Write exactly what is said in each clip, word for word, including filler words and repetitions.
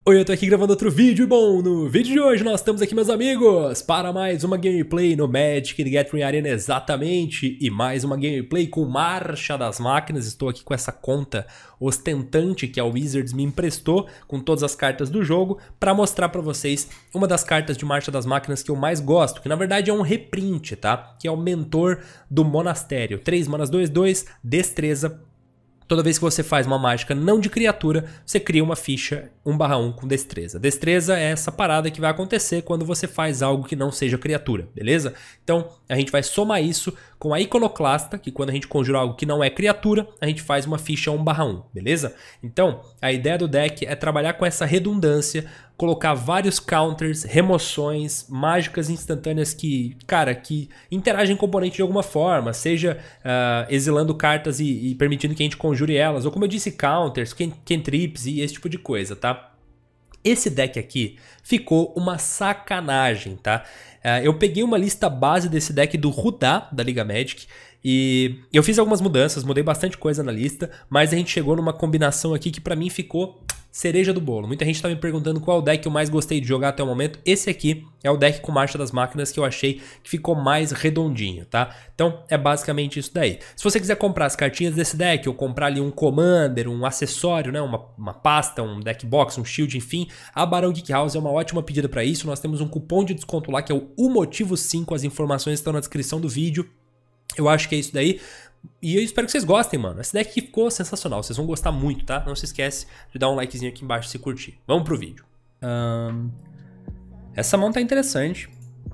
Oi, eu tô aqui gravando outro vídeo e bom, no vídeo de hoje nós estamos aqui, meus amigos, para mais uma gameplay no Magic The Gathering Arena exatamente, e mais uma gameplay com Marcha das Máquinas. Estou aqui com essa conta ostentante que a Wizards me emprestou, com todas as cartas do jogo, para mostrar para vocês uma das cartas de Marcha das Máquinas que eu mais gosto, que na verdade é um reprint, tá? Que é o Mentor do Monastério, três manas, dois, dois, destreza. Toda vez que você faz uma mágica não de criatura, você cria uma ficha um barra um com destreza. Destreza é essa parada que vai acontecer quando você faz algo que não seja criatura, beleza? Então, a gente vai somar isso com a Iconoclasta, que quando a gente conjura algo que não é criatura, a gente faz uma ficha um barra um, beleza? Então, a ideia do deck é trabalhar com essa redundância, colocar vários counters, remoções, mágicas instantâneas que, cara, que interagem com o componente de alguma forma, seja uh, exilando cartas e, e permitindo que a gente conjure elas, ou como eu disse, counters, cantrips e esse tipo de coisa, tá? Esse deck aqui ficou uma sacanagem, tá? Uh, eu peguei uma lista base desse deck do Rudá, da Liga Magic, e eu fiz algumas mudanças, mudei bastante coisa na lista, mas a gente chegou numa combinação aqui que pra mim ficou cereja do bolo. Muita gente tá me perguntando qual deck eu mais gostei de jogar até o momento. Esse aqui é o deck com Marcha das Máquinas que eu achei que ficou mais redondinho, tá? Então é basicamente isso daí. Se você quiser comprar as cartinhas desse deck ou comprar ali um Commander, um acessório, né? uma, uma pasta, um deck box, um shield, enfim, a Barão Geek House é uma ótima pedida para isso. Nós temos um cupom de desconto lá que é o O Motivo cinco. As informações estão na descrição do vídeo. Eu acho que é isso daí. E eu espero que vocês gostem, mano. Esse deck ficou sensacional. Vocês vão gostar muito, tá? Não se esquece de dar um likezinho aqui embaixo se curtir. Vamos pro vídeo. Um, essa mão tá interessante.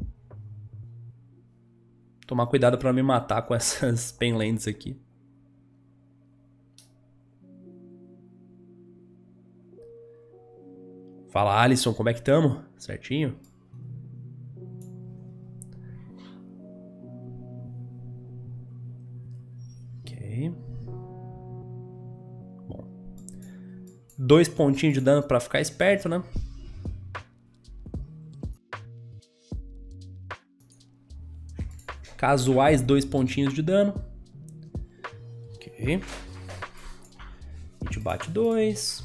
Tomar cuidado pra não me matar com essas Penlands aqui. Fala, Alisson, como é que tamo? Certinho? Bom, dois pontinhos de dano para ficar esperto, né? Casuais, dois pontinhos de dano. Ok. A gente bate dois.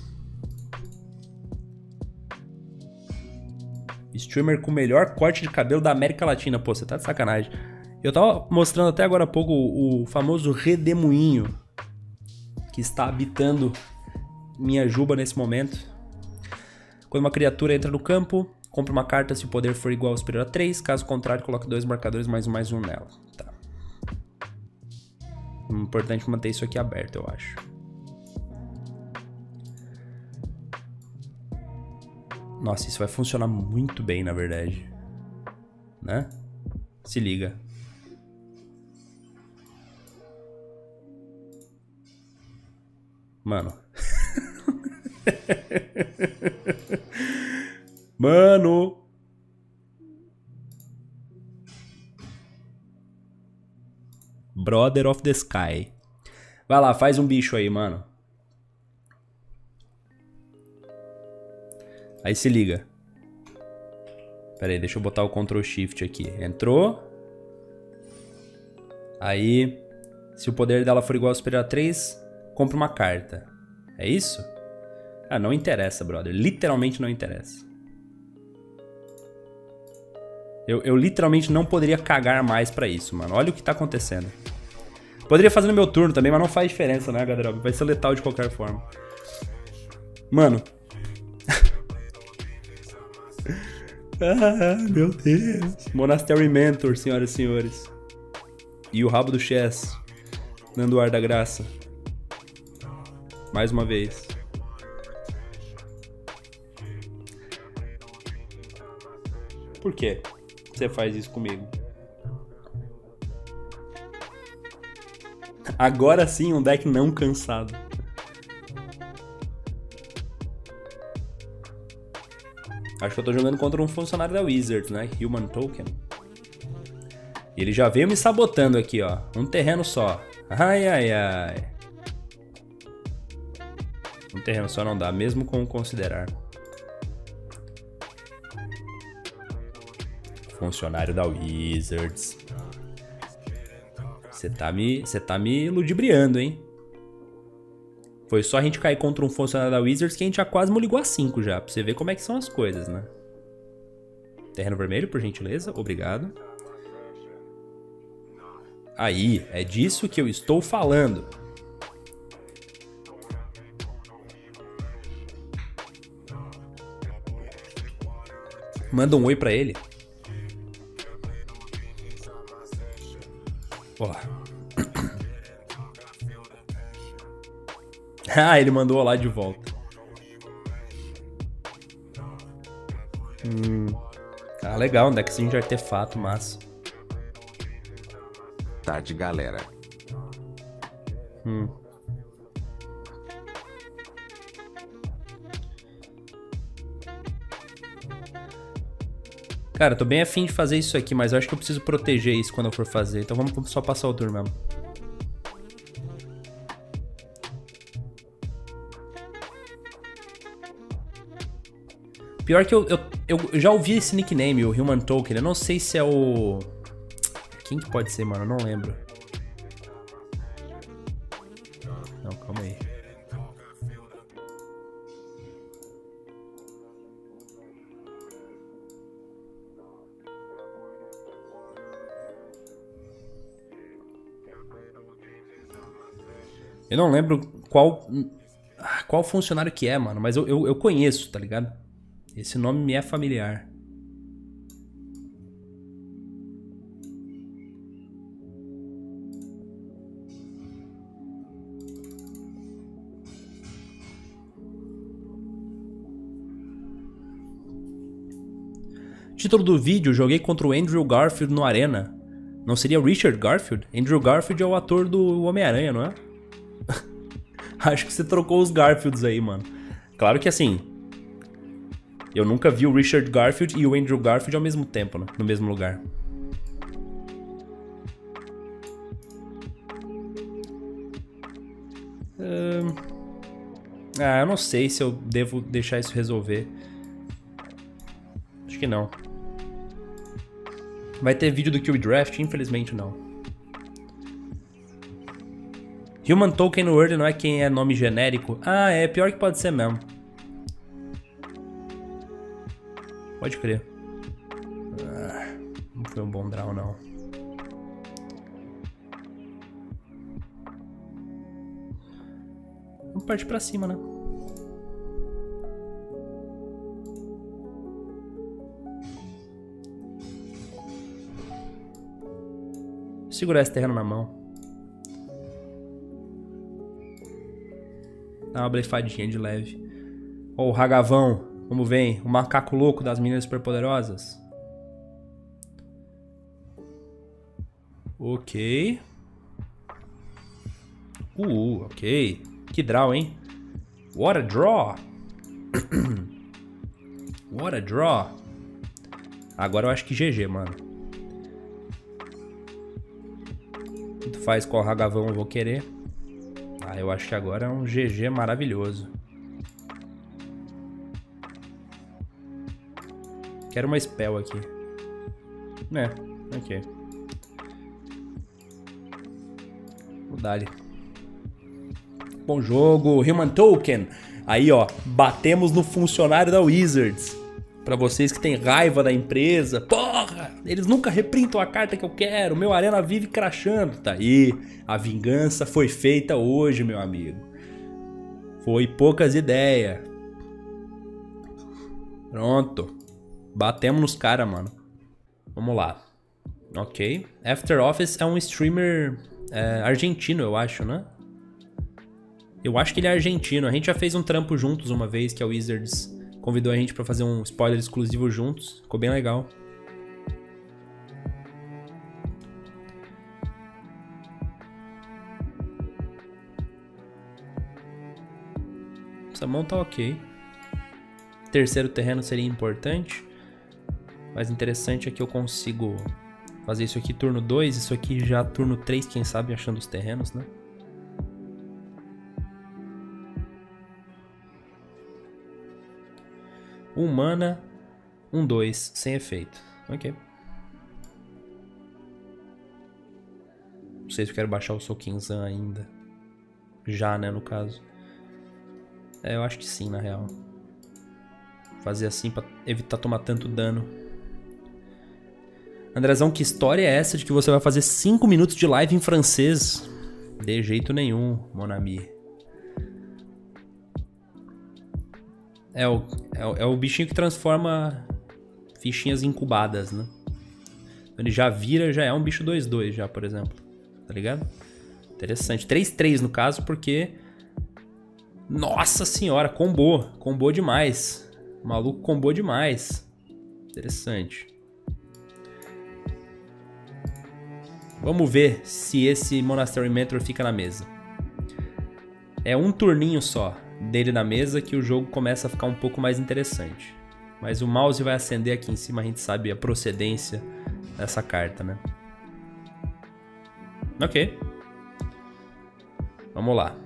Streamer com o melhor corte de cabelo da América Latina. Pô, você tá de sacanagem. Eu tava mostrando até agora há pouco o, o famoso redemoinho que está habitando minha juba nesse momento. Quando uma criatura entra no campo, compra uma carta se o poder for igual ou superior a três. Caso contrário, coloque dois marcadores mais um mais um nela. Tá. Importante manter isso aqui aberto, eu acho. Nossa, isso vai funcionar muito bem, na verdade. Né? Se liga. Mano. Mano. Brother of the Sky. Vai lá, faz um bicho aí, mano. Aí se liga. Pera aí, deixa eu botar o control shift aqui. Entrou. Aí, se o poder dela for igual ou superior a três, compra uma carta. É isso? Ah, não interessa, brother. Literalmente não interessa. Eu, eu literalmente não poderia cagar mais pra isso, mano. Olha o que tá acontecendo. Poderia fazer no meu turno também, mas não faz diferença, né, galera? Vai ser letal de qualquer forma. Mano. Ah, meu Deus. Monastery Mentor, senhoras e senhores. E o rabo do Chess. Dando o ar da graça. Mais uma vez. Por que você faz isso comigo? Agora sim, um deck não cansado. Acho que eu tô jogando contra um funcionário da Wizards, né? Human Token. E ele já veio me sabotando aqui, ó. Um terreno só. Ai, ai, ai. Um terreno só não dá, mesmo com considerar. Funcionário da Wizards. Você tá me, você tá me ludibriando, hein? Foi só a gente cair contra um funcionário da Wizards que a gente já quase ligou a cinco já. Pra você ver como é que são as coisas, né? Terreno vermelho, por gentileza. Obrigado. Aí, é disso que eu estou falando. Manda um oi pra ele. Ó. Ah, ele mandou lá de volta. Hum. Ah, legal, um deckzinho de artefato, massa. Tarde, galera. Hum. Cara, eu tô bem afim de fazer isso aqui, mas eu acho que eu preciso proteger isso quando eu for fazer. Então vamos só passar o turno mesmo. Pior que eu, eu, eu já ouvi esse nickname, o Human Token. Eu não sei se é o... Quem que pode ser, mano? Eu não lembro. Não, calma aí. Eu não lembro qual... Qual funcionário que é, mano. Mas eu, eu, eu conheço, tá ligado? Esse nome me é familiar. Título do vídeo: joguei contra o Andrew Garfield no Arena. Não seria Richard Garfield? Andrew Garfield é o ator do Homem-Aranha, não é? Acho que você trocou os Garfields aí, mano. Claro que assim... Eu nunca vi o Richard Garfield e o Andrew Garfield ao mesmo tempo, né? No mesmo lugar. Hum... Ah, eu não sei se eu devo deixar isso resolver. Acho que não. Vai ter vídeo do Kill Draft? Infelizmente não. Human Token no Word não é quem é nome genérico? Ah, é. Pior que pode ser mesmo. Pode crer. Ah, não foi um bom draw, não. Vamos partir pra cima, né? Segurar esse terreno na mão. Dá uma blefadinha de leve. Ó, o Ragavão. Como vem? O macaco louco das meninas superpoderosas. Ok. Uh, ok. Que draw, hein? What a draw. What a draw. Agora eu acho que G G, mano. Tanto faz qual Ragavão eu vou querer. Ah, eu acho que agora é um G G maravilhoso. Quero uma spell aqui. É, ok. Vou dar-lhe. Bom jogo, Human Token. Aí, ó, batemos no funcionário da Wizards. Pra vocês que tem raiva da empresa. Porra, eles nunca reprintam a carta que eu quero. Meu Arena vive crashando. Tá aí, a vingança foi feita hoje, meu amigo. Foi poucas ideias. Pronto. Batemos nos caras, mano. Vamos lá. Ok. After Office é um streamer é, argentino, eu acho, né? Eu acho que ele é argentino. A gente já fez um trampo juntos uma vez, que a Wizards convidou a gente pra fazer um spoiler exclusivo juntos. Ficou bem legal. Essa mão tá ok. Terceiro terreno seria importante. Mais interessante é que eu consigo fazer isso aqui turno dois, isso aqui já turno três, quem sabe, achando os terrenos, né? Um mana, um dois, sem efeito. Ok. Não sei se eu quero baixar o Sokinzan ainda. Já, né, no caso. É, eu acho que sim, na real. Fazer assim pra evitar tomar tanto dano. Andrezão, que história é essa de que você vai fazer cinco minutos de live em francês? De jeito nenhum, mon ami. É o, é, o, é o bichinho que transforma fichinhas incubadas, né? Ele já vira, já é um bicho dois dois já, por exemplo. Tá ligado? Interessante. três três no caso, porque... Nossa senhora, combou. Combou demais. O maluco combou demais. Interessante. Vamos ver se esse Monastery Mentor fica na mesa. É um turninho só dele na mesa que o jogo começa a ficar um pouco mais interessante. Mas o mouse vai acender aqui em cima, a gente sabe a procedência dessa carta, né? Ok. Vamos lá.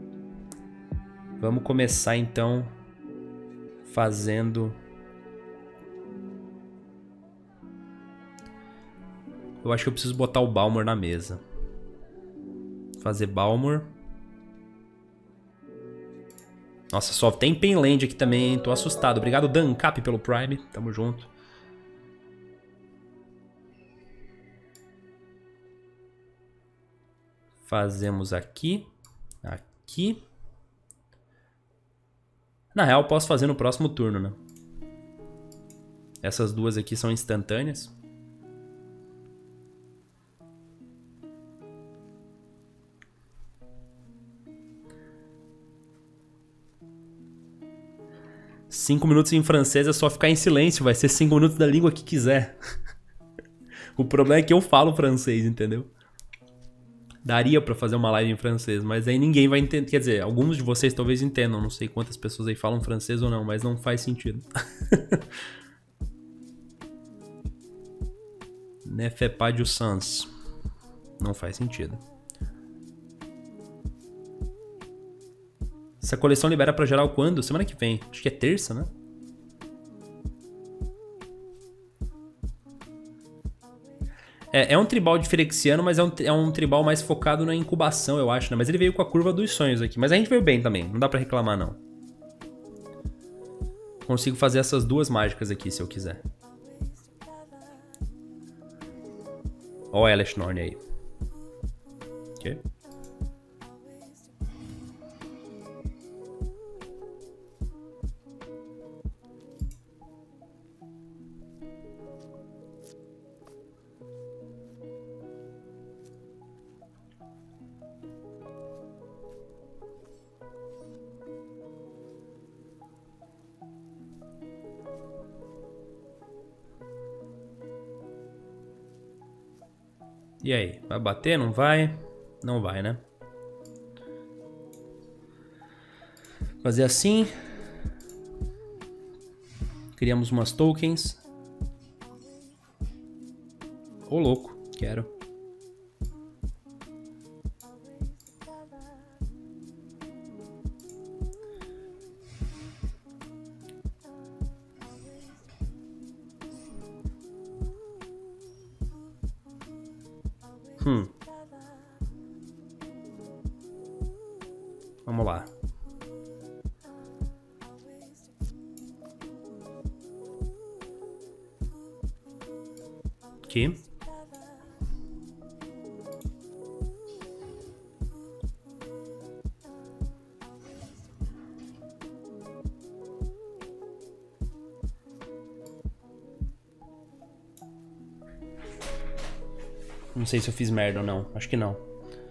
Vamos começar então fazendo... Eu acho que eu preciso botar o Balmor na mesa. Fazer Balmor. Nossa, só tem Penland aqui também, hein? Tô assustado. Obrigado, Dan Cap, pelo Prime. Tamo junto. Fazemos aqui. Aqui. Na real, posso fazer no próximo turno, né? Essas duas aqui são instantâneas. Cinco minutos em francês é só ficar em silêncio. Vai ser cinco minutos da língua que quiser. O problema é que eu falo francês, entendeu? Daria pra fazer uma live em francês, mas aí ninguém vai entender. Quer dizer, alguns de vocês talvez entendam. Não sei quantas pessoas aí falam francês ou não, mas não faz sentido. Ne fait pas du sens. Não faz sentido. Essa coleção libera pra geral quando? Semana que vem. Acho que é terça, né? É, é um tribal de Phyrexiano, mas é um, é um tribal mais focado na incubação, eu acho, né? Mas ele veio com a curva dos sonhos aqui. Mas a gente veio bem também, não dá pra reclamar, não. Consigo fazer essas duas mágicas aqui, se eu quiser. Ó o Elesh Norn aí. Ok. E aí, vai bater? Não vai? Não vai, né? Fazer assim. Criamos umas tokens. Ô, louco, quero. Hum. Vamos lá. Aqui. Não sei se eu fiz merda ou não. Acho que não.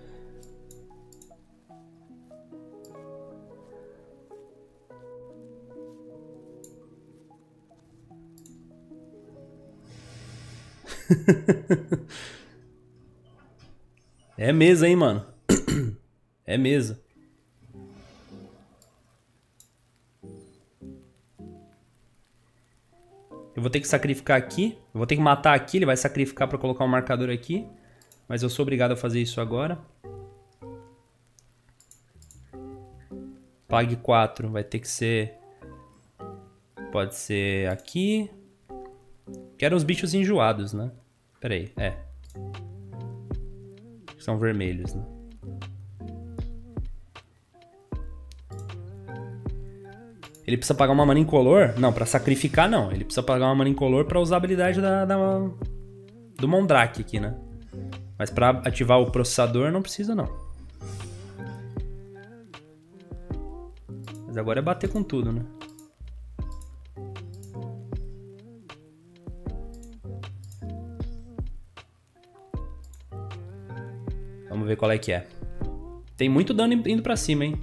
É mesa, hein, mano? É mesa. Eu vou ter que sacrificar aqui. Eu vou ter que matar aqui. Ele vai sacrificar pra colocar um marcador aqui. Mas eu sou obrigado a fazer isso agora. Pague quatro. Vai ter que ser... Pode ser aqui. Quero uns bichos enjoados, né? Pera aí. É. São vermelhos, né? Ele precisa pagar uma mana incolor? Não, pra sacrificar não. Ele precisa pagar uma mana incolor pra usar a habilidade da, da, do Mondrake aqui, né? Mas pra ativar o processador não precisa não. Mas agora é bater com tudo, né? Vamos ver qual é que é. Tem muito dano indo pra cima, hein?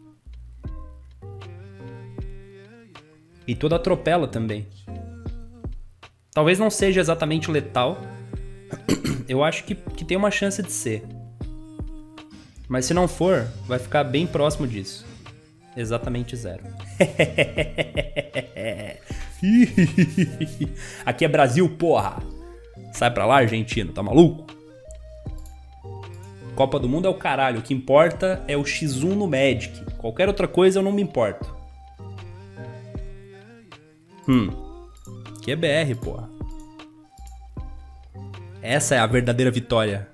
E tudo atropela também. Talvez não seja exatamente letal. Eu acho que, que tem uma chance de ser. Mas se não for, vai ficar bem próximo disso. Exatamente zero. Aqui é Brasil, porra. Sai pra lá, argentino. Tá maluco? Copa do Mundo é o caralho. O que importa é o xis um no Magic. Qualquer outra coisa eu não me importo. Hum. Aqui é B R, porra. Essa é a verdadeira vitória.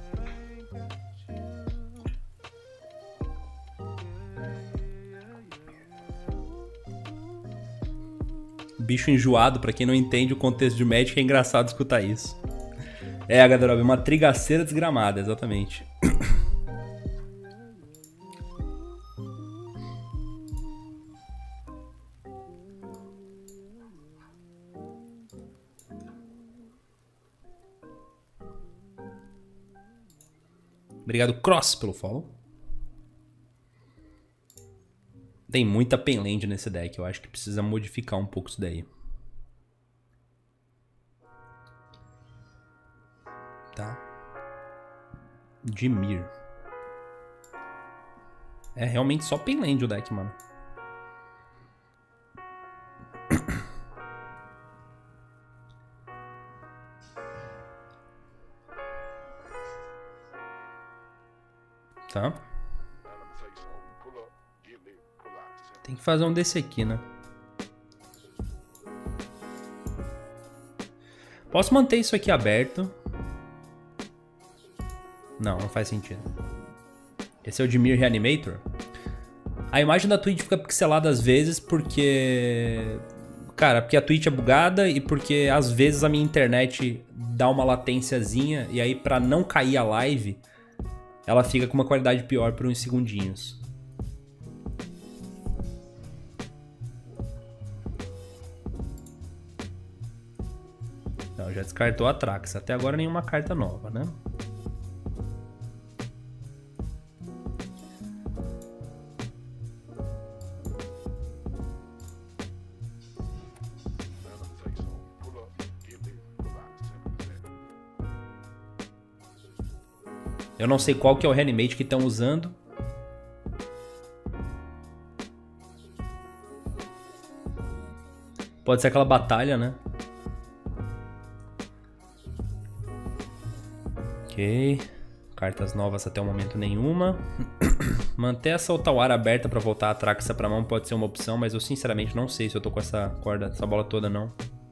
Bicho enjoado, pra quem não entende o contexto de Magic, é engraçado escutar isso. É, a Garderobe, uma trigaceira desgramada, exatamente. Obrigado, Cross, pelo follow. Tem muita penland nesse deck. Eu acho que precisa modificar um pouco isso daí. Tá. Dimir. É realmente só penland o deck, mano. Tá. Tem que fazer um desse aqui, né? Posso manter isso aqui aberto. Não, não faz sentido. Esse é o Dimir Reanimator. A imagem da Twitch fica pixelada às vezes porque... Cara, porque a Twitch é bugada e porque às vezes a minha internet dá uma latênciazinha e aí pra não cair a live, ela fica com uma qualidade pior por uns segundinhos. Não, já descartou a Trax. Até agora nenhuma carta nova, né? Eu não sei qual que é o Reanimate que estão usando. Pode ser aquela batalha, né? Ok. Cartas novas até o momento nenhuma. Manter essa Otawara aberta pra voltar a Traxa pra mão pode ser uma opção, mas eu sinceramente não sei se eu tô com essa corda, essa bola toda não.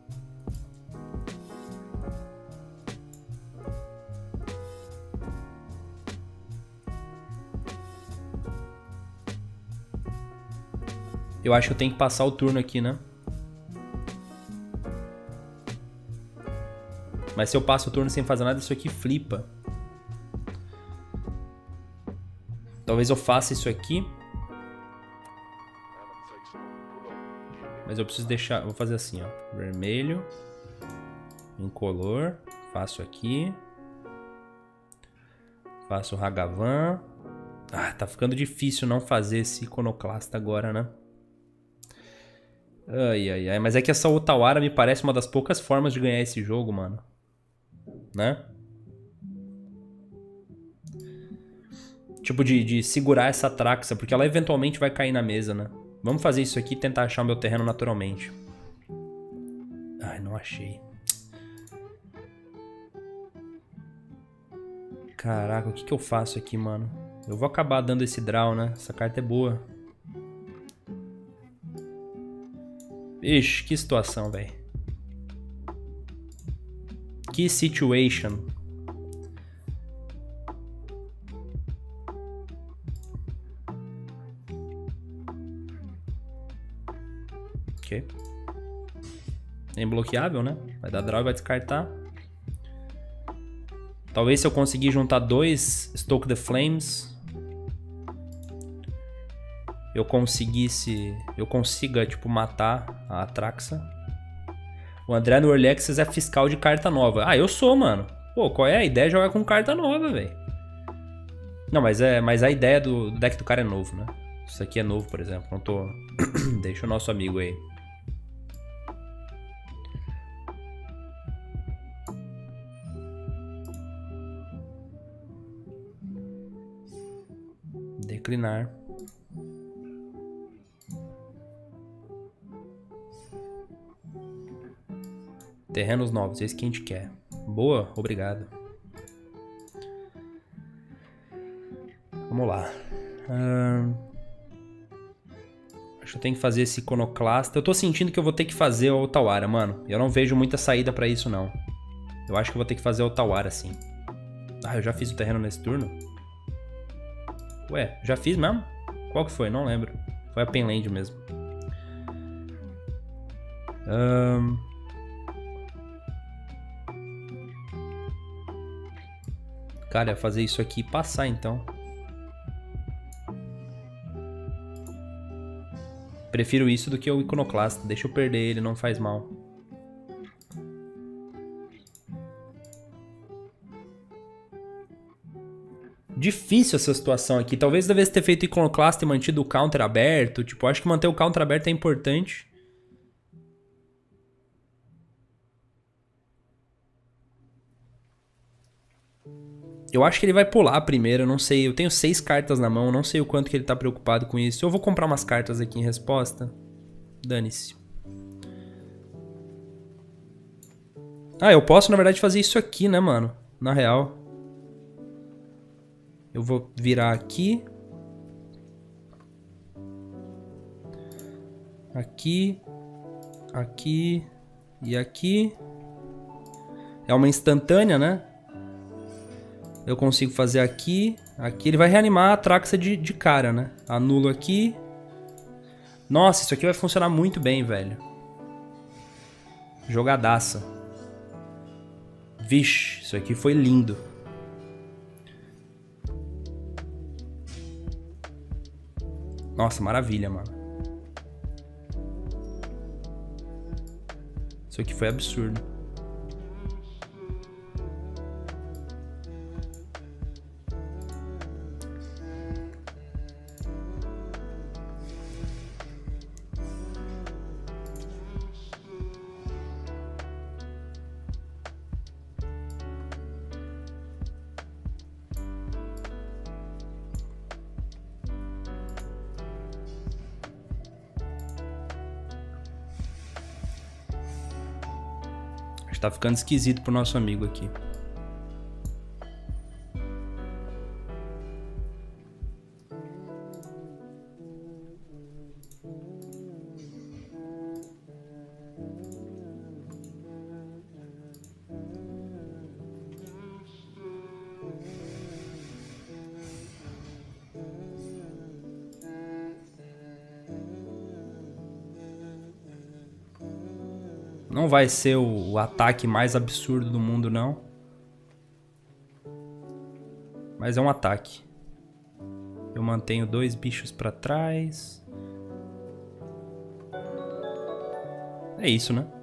Eu acho que eu tenho que passar o turno aqui, né? Mas se eu passo o turno sem fazer nada, isso aqui flipa. Talvez eu faça isso aqui. Mas eu preciso deixar... Vou fazer assim, ó. Vermelho. Incolor. Faço aqui. Faço o Hagavan. Ah, tá ficando difícil não fazer esse iconoclasta agora, né? Ai, ai, ai. Mas é que essa Otawara me parece uma das poucas formas de ganhar esse jogo, mano. Né? Tipo, de, de segurar essa Traxa, porque ela eventualmente vai cair na mesa, né? Vamos fazer isso aqui e tentar achar o meu terreno naturalmente. Ai, não achei. Caraca, o que que eu faço aqui, mano? Eu vou acabar dando esse draw, né? Essa carta é boa. Ixi, que situação, velho. Que situation. Ok. É imbloqueável, né? Vai dar draw e vai descartar. Talvez se eu conseguir juntar dois Stoke the Flames, eu conseguisse... Eu consiga, tipo, matar a Atraxa. O André no Early Access é fiscal de carta nova. Ah, eu sou, mano. Pô, qual é a ideia de jogar com carta nova, velho? Não, mas, é, mas a ideia do deck do cara é novo, né? Isso aqui é novo, por exemplo. Não tô... Deixa o nosso amigo aí. Declinar. Terrenos novos, esse que a gente quer. Boa, obrigado. Vamos lá. Hum... Acho que eu tenho que fazer esse iconoclasta. Eu tô sentindo que eu vou ter que fazer o Otawara, mano. Eu não vejo muita saída pra isso, não. Eu acho que eu vou ter que fazer o Otawara, sim. Ah, eu já fiz o terreno nesse turno? Ué, já fiz mesmo? Qual que foi? Não lembro. Foi a Penland mesmo. Um... Cara, ia fazer isso aqui e passar, então. Prefiro isso do que o iconoclasta. Deixa eu perder ele, não faz mal. Difícil essa situação aqui. Talvez devesse ter feito iconoclasta e mantido o counter aberto. Tipo, acho que manter o counter aberto é importante. Eu acho que ele vai pular primeiro, eu não sei. Eu tenho seis cartas na mão, não sei o quanto que ele tá preocupado com isso. Eu vou comprar umas cartas aqui em resposta. Dane-se. Ah, eu posso, na verdade, fazer isso aqui, né, mano? Na real. Eu vou virar aqui. Aqui. Aqui. E aqui. É uma instantânea, né? Eu consigo fazer aqui. Aqui ele vai reanimar a Atraxa de, de cara, né? Anulo aqui. Nossa, isso aqui vai funcionar muito bem, velho. Jogadaça. Vixe, isso aqui foi lindo. Nossa, maravilha, mano. Isso aqui foi absurdo. Tá ficando esquisito pro nosso amigo aqui. Não vai ser o, o ataque mais absurdo do mundo, não. Mas é um ataque. Eu mantenho dois bichos pra trás. É isso, né?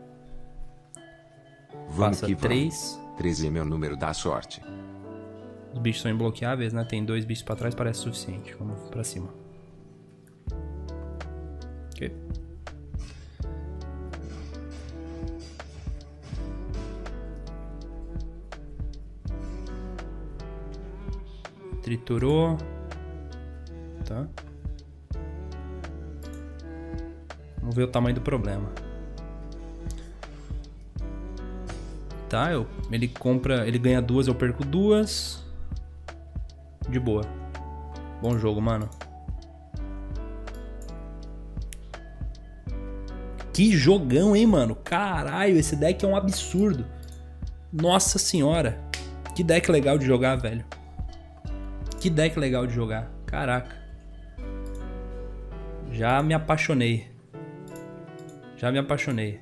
Vamos Passa três. treze é meu número da sorte. Os bichos são imbloqueáveis, né? Tem dois bichos pra trás, parece suficiente. Vamos pra cima. Ok. Triturou. Tá. Vamos ver o tamanho do problema. Tá, eu, ele compra, ele ganha duas, eu perco duas. De boa. Bom jogo, mano. Que jogão, hein, mano? Caralho, esse deck é um absurdo. Nossa senhora. Que deck legal de jogar, velho. Que deck legal de jogar. Caraca. Já me apaixonei. Já me apaixonei.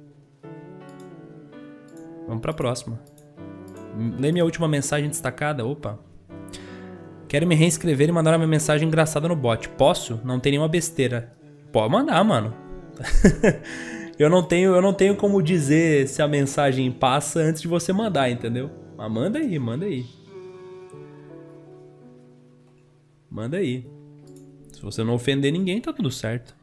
Vamos pra próxima. Lê minha última mensagem destacada. Opa. Quero me reinscrever e mandar uma mensagem engraçada no bot. Posso? Não tem nenhuma besteira. Pode mandar, mano. eu, não tenho, eu não tenho como dizer se a mensagem passa antes de você mandar, entendeu? Mas manda aí, manda aí. Manda aí. Se você não ofender ninguém, tá tudo certo.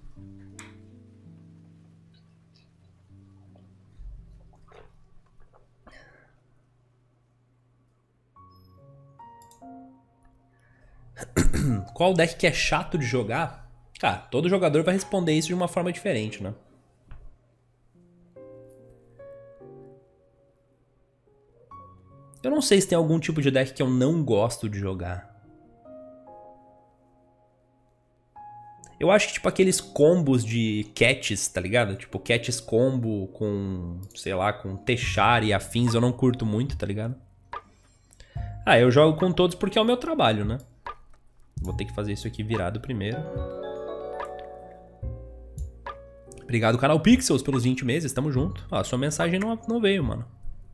Qual deck que é chato de jogar? Cara, todo jogador vai responder isso de uma forma diferente, né? Eu não sei se tem algum tipo de deck que eu não gosto de jogar. Eu acho que tipo aqueles combos de catches, tá ligado? Tipo catches combo com, sei lá, com Techar e afins eu não curto muito, tá ligado? Ah, eu jogo com todos porque é o meu trabalho, né? Vou ter que fazer isso aqui virado primeiro. Obrigado, canal Pixels, pelos vinte meses. Tamo junto. Ó, sua mensagem não, não veio, mano.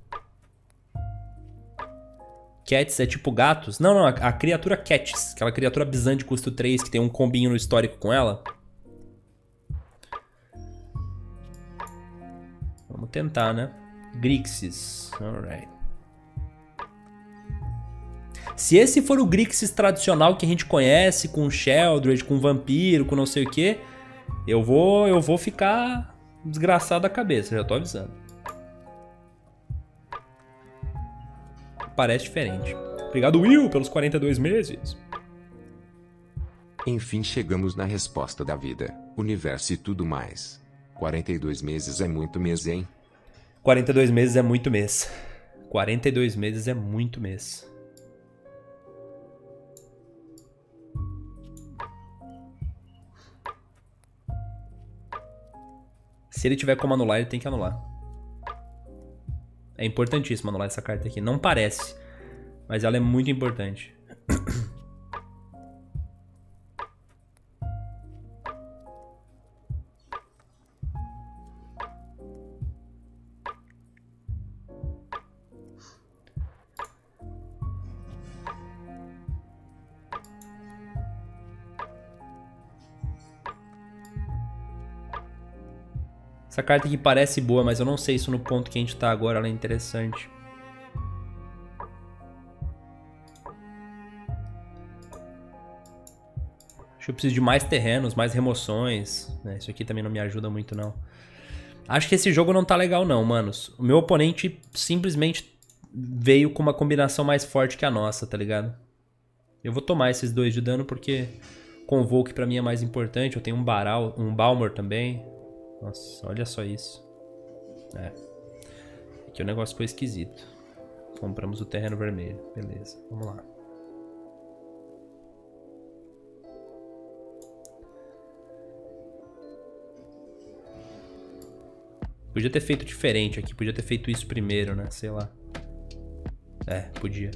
Cats é tipo gatos? Não, não. A, a criatura Cats. Aquela criatura Bizan de custo três que tem um combinho no histórico com ela. Vamos tentar, né? Grixis. Alright. Se esse for o Grixis tradicional que a gente conhece, com Sheldred, com vampiro, com não sei o que, eu vou, eu vou ficar desgraçado da cabeça, já tô avisando. Parece diferente. Obrigado, Will, pelos quarenta e dois meses. Enfim chegamos na resposta da vida, universo e tudo mais. quarenta e dois meses é muito mês, hein? quarenta e dois meses é muito mês. quarenta e dois meses é muito mês. Se ele tiver como anular, ele tem que anular. É importantíssimo anular essa carta aqui. Não parece, mas ela é muito importante. Essa carta aqui parece boa, mas eu não sei se no ponto que a gente tá agora ela é interessante. Acho que eu preciso de mais terrenos, mais remoções. Né? Isso aqui também não me ajuda muito, não. Acho que esse jogo não tá legal, não, manos. O meu oponente simplesmente veio com uma combinação mais forte que a nossa, tá ligado? Eu vou tomar esses dois de dano porque Convoke pra mim é mais importante. Eu tenho um Baral, um Balmor também. Nossa, olha só isso. É. Aqui o negócio foi esquisito. Compramos o terreno vermelho. Beleza, vamos lá. Podia ter feito diferente aqui. Podia ter feito isso primeiro, né? Sei lá. É, podia.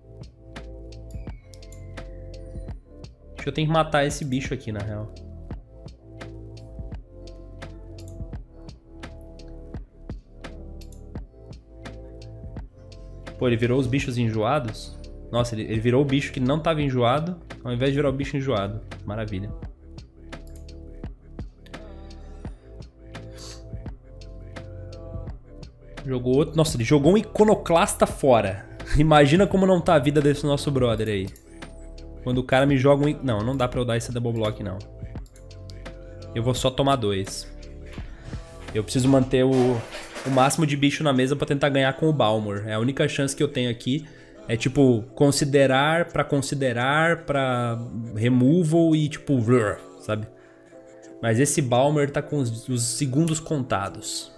Acho que eu tenho que matar esse bicho aqui, na real. Pô, ele virou os bichos enjoados. Nossa, ele, ele virou o bicho que não tava enjoado, ao invés de virar o bicho enjoado. Maravilha. Jogou outro... Nossa, ele jogou um Iconoclasta fora. Imagina como não tá a vida desse nosso brother aí. Quando o cara me joga um... Não, não dá pra eu dar esse double block, não. Eu vou só tomar dois. Eu preciso manter o... o máximo de bicho na mesa pra tentar ganhar com o Balmor. É a única chance que eu tenho aqui. É tipo, considerar pra considerar, pra removal e tipo, sabe? Mas esse Balmor tá com os, os segundos contados.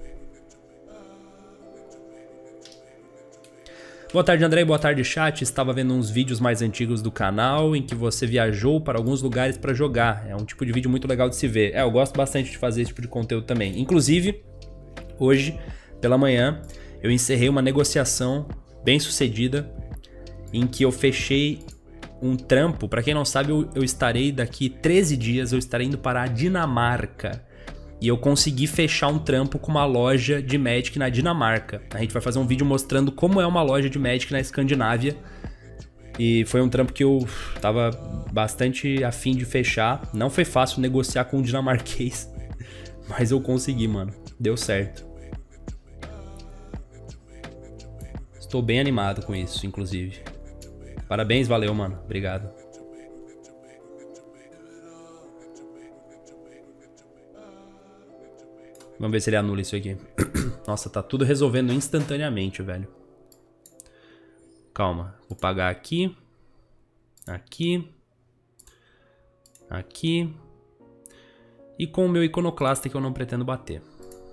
Boa tarde, André. Boa tarde, chat. Estava vendo uns vídeos mais antigos do canal em que você viajou para alguns lugares para jogar. É um tipo de vídeo muito legal de se ver. É, eu gosto bastante de fazer esse tipo de conteúdo também. Inclusive, hoje, pela manhã, eu encerrei uma negociação bem sucedida em que eu fechei um trampo. Para quem não sabe, eu, eu estarei daqui treze dias, eu estarei indo para a Dinamarca. e eu consegui fechar um trampo com uma loja de Magic na Dinamarca. A gente vai fazer um vídeo mostrando como é uma loja de Magic na Escandinávia. E foi um trampo que eu tava bastante afim de fechar. Não foi fácil negociar com um dinamarquês, mas eu consegui, mano. Deu certo. Estou bem animado com isso, inclusive. Parabéns, valeu, mano. Obrigado. Vamos ver se ele anula isso aqui. Nossa, tá tudo resolvendo instantaneamente, velho. Calma, vou pagar aqui. Aqui. Aqui. E com o meu iconoclasta que eu não pretendo bater.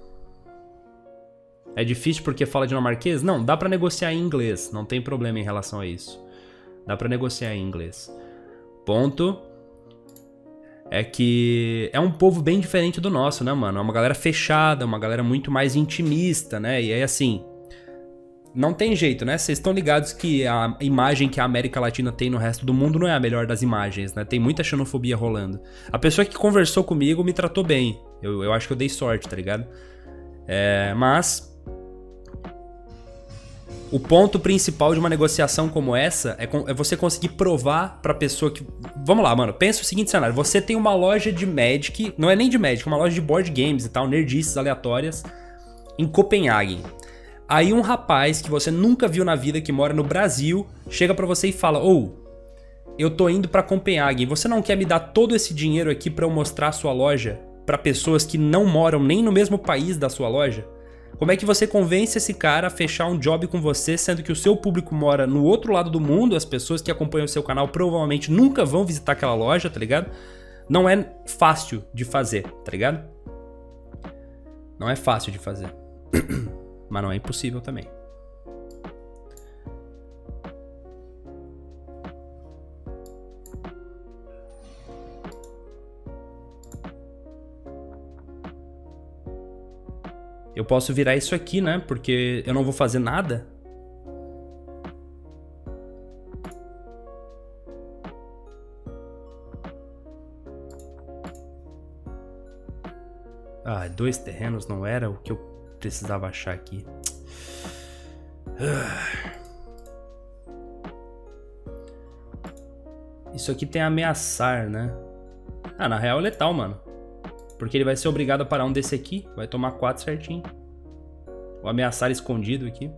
É difícil porque fala dinamarquês? Não, dá pra negociar em inglês. Não tem problema em relação a isso. Dá pra negociar em inglês. Ponto. É que é um povo bem diferente do nosso, né, mano? É uma galera fechada, uma galera muito mais intimista, né? E aí, assim, não tem jeito, né? Vocês estão ligados que a imagem que a América Latina tem no resto do mundo não é a melhor das imagens, né? Tem muita xenofobia rolando. A pessoa que conversou comigo me tratou bem. Eu, eu acho que eu dei sorte, tá ligado? É, mas o ponto principal de uma negociação como essa é, é você conseguir provar pra pessoa que... Vamos lá, mano. Pensa o seguinte cenário. Você tem uma loja de Magic... Não é nem de Magic, é uma loja de board games e tal, nerdices aleatórias, em Copenhague. Aí um rapaz que você nunca viu na vida, que mora no Brasil, chega pra você e fala: Ô, eu tô indo pra Copenhague. Você não quer me dar todo esse dinheiro aqui pra eu mostrar a sua loja pra pessoas que não moram nem no mesmo país da sua loja? Como é que você convence esse cara a fechar um job com você, sendo que o seu público mora no outro lado do mundo, as pessoas que acompanham o seu canal provavelmente nunca vão visitar aquela loja, tá ligado? Não é fácil de fazer, tá ligado? Não é fácil de fazer. Mas não é impossível também. Eu posso virar isso aqui, né? Porque eu não vou fazer nada. Ah, dois terrenos não era o que eu precisava achar aqui. Isso aqui tem ameaçar, né? Ah, na real é letal, mano. Porque ele vai ser obrigado a parar um desse aqui. Vai tomar quatro certinho. O ameaçar escondido aqui.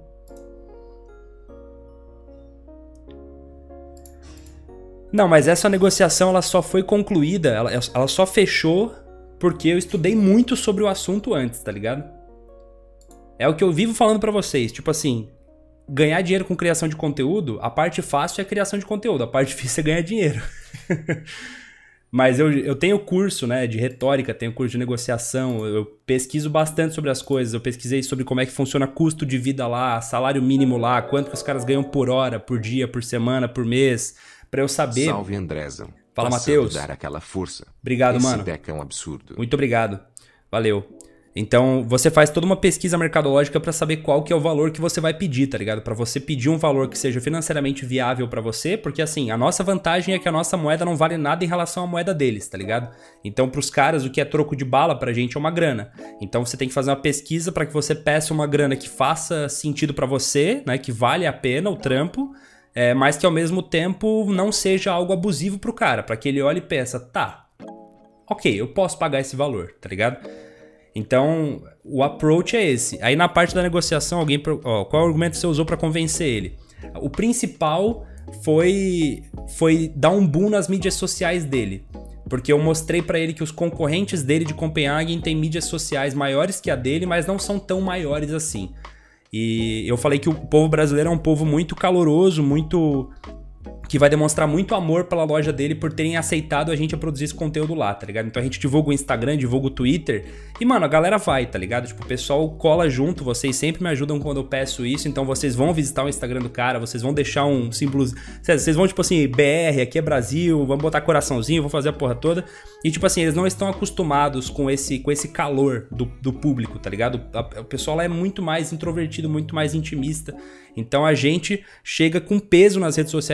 Não, mas essa negociação ela só foi concluída. Ela, ela só fechou porque eu estudei muito sobre o assunto antes, tá ligado? É o que eu vivo falando pra vocês. Tipo assim, ganhar dinheiro com criação de conteúdo, a parte fácil é a criação de conteúdo. A parte difícil é ganhar dinheiro. Mas eu, eu tenho curso, né, de retórica, tenho curso de negociação, eu pesquiso bastante sobre as coisas, eu pesquisei sobre como é que funciona custo de vida lá, salário mínimo lá, quanto que os caras ganham por hora, por dia, por semana, por mês, pra eu saber... Salve, Andrezão. Fala, Matheus. Dar aquela força. Obrigado, Esse mano. Esse deck é um absurdo. Muito obrigado. Valeu. Então, você faz toda uma pesquisa mercadológica pra saber qual que é o valor que você vai pedir, tá ligado? Pra você pedir um valor que seja financeiramente viável pra você, porque assim, a nossa vantagem é que a nossa moeda não vale nada em relação à moeda deles, tá ligado? Então, pros caras, o que é troco de bala pra gente é uma grana. Então, você tem que fazer uma pesquisa pra que você peça uma grana que faça sentido pra você, né? Que vale a pena o trampo, é, mas que ao mesmo tempo não seja algo abusivo pro cara, pra que ele olhe e pensa, tá, ok, eu posso pagar esse valor, tá ligado? Então, o approach é esse. Aí na parte da negociação, alguém, ó, qual argumento você usou para convencer ele? O principal foi, foi dar um boom nas mídias sociais dele. Porque eu mostrei para ele que os concorrentes dele de Copenhagen têm mídias sociais maiores que a dele, mas não são tão maiores assim. E eu falei que o povo brasileiro é um povo muito caloroso, muito... que vai demonstrar muito amor pela loja dele por terem aceitado a gente a produzir esse conteúdo lá, tá ligado? Então a gente divulga o Instagram, divulga o Twitter e, mano, a galera vai, tá ligado? Tipo, o pessoal cola junto, vocês sempre me ajudam quando eu peço isso, então vocês vão visitar o Instagram do cara, vocês vão deixar um símbolo... Vocês vão, tipo assim, B R, aqui é Brasil, vamos botar coraçãozinho, vou fazer a porra toda. E, tipo assim, eles não estão acostumados com esse, com esse calor do, do público, tá ligado? O pessoal lá é muito mais introvertido, muito mais intimista. Então a gente chega com peso nas redes sociais do cara,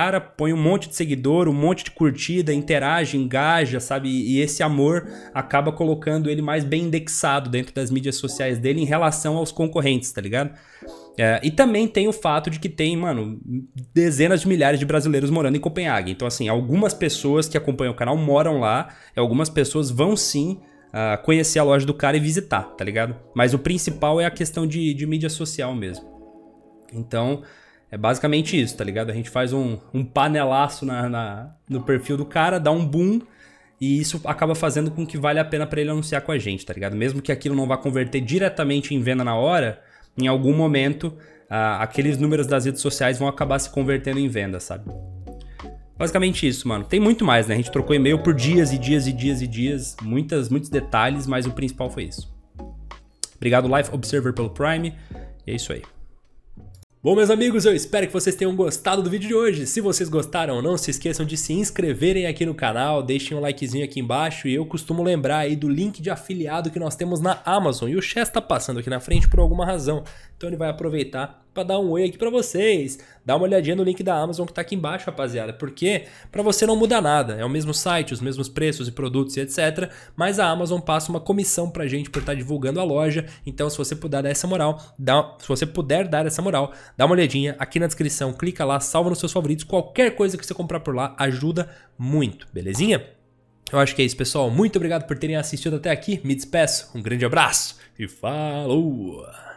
cara, põe um monte de seguidor, um monte de curtida, interage, engaja, sabe? E esse amor acaba colocando ele mais bem indexado dentro das mídias sociais dele em relação aos concorrentes, tá ligado? É, e também tem o fato de que tem, mano, dezenas de milhares de brasileiros morando em Copenhague. Então, assim, algumas pessoas que acompanham o canal moram lá, e algumas pessoas vão sim uh, conhecer a loja do cara e visitar, tá ligado? Mas o principal é a questão de, de mídia social mesmo. Então, é basicamente isso, tá ligado? A gente faz um, um panelaço na, na, no perfil do cara, dá um boom, e isso acaba fazendo com que vale a pena pra ele anunciar com a gente, tá ligado? Mesmo que aquilo não vá converter diretamente em venda na hora, em algum momento, uh, aqueles números das redes sociais vão acabar se convertendo em venda, sabe? Basicamente isso, mano. Tem muito mais, né? A gente trocou e-mail por dias e dias e dias e dias. Muitas, muitos detalhes, mas o principal foi isso. Obrigado, Life Observer, pelo Prime. E é isso aí. Bom, meus amigos, eu espero que vocês tenham gostado do vídeo de hoje. Se vocês gostaram, não se esqueçam de se inscreverem aqui no canal, deixem um likezinho aqui embaixo e eu costumo lembrar aí do link de afiliado que nós temos na Amazon. E o Chess tá passando aqui na frente por alguma razão, então ele vai aproveitar para dar um oi aqui para vocês. Dá uma olhadinha no link da Amazon que tá aqui embaixo, rapaziada, porque para você não muda nada, é o mesmo site, os mesmos preços e produtos e etcétera. Mas a Amazon passa uma comissão pra gente por estar divulgando a loja, então se você puder dar essa moral, dá, se você puder dar essa moral, dá uma olhadinha aqui na descrição, clica lá, salva nos seus favoritos, qualquer coisa que você comprar por lá ajuda muito, belezinha? Eu acho que é isso, pessoal. Muito obrigado por terem assistido até aqui, me despeço, um grande abraço e falou!